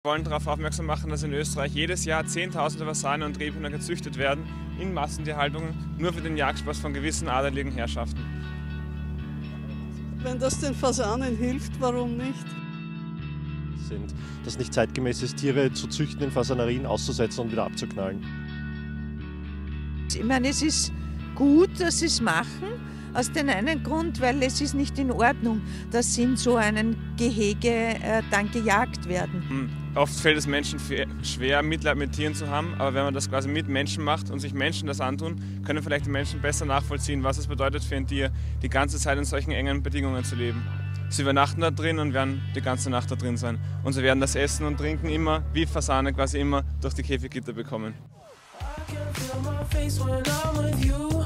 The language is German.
Wir wollen darauf aufmerksam machen, dass in Österreich jedes Jahr Zehntausende Fasanen und Rebhühner gezüchtet werden, in Massentierhaltung, nur für den Jagdspaß von gewissen adeligen Herrschaften. Wenn das den Fasanen hilft, warum nicht? Das nicht zeitgemäß ist, Tiere zu züchten in Fasanerien auszusetzen und wieder abzuknallen. Ich meine, es ist gut, dass sie es machen, aus dem einen Grund, weil es ist nicht in Ordnung, dass sie in so einem Gehege dann gejagt werden. Oft fällt es Menschen schwer, Mitleid mit Tieren zu haben, aber wenn man das quasi mit Menschen macht und sich Menschen das antun, können vielleicht die Menschen besser nachvollziehen, was es bedeutet für ein Tier, die ganze Zeit in solchen engen Bedingungen zu leben. Sie übernachten da drin und werden die ganze Nacht da drin sein. Und sie werden das Essen und Trinken immer, wie Fasane quasi immer, durch die Käfiggitter bekommen. I can feel my face when I'm with you.